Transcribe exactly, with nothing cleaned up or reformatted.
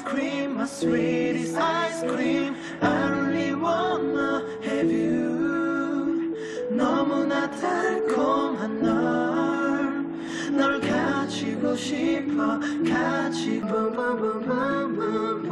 ice cream, my sweetest ice cream. I only wanna have you. 너무나 달콤한 널, 널 가지고 싶어. 같이 boom boom boom boom boom.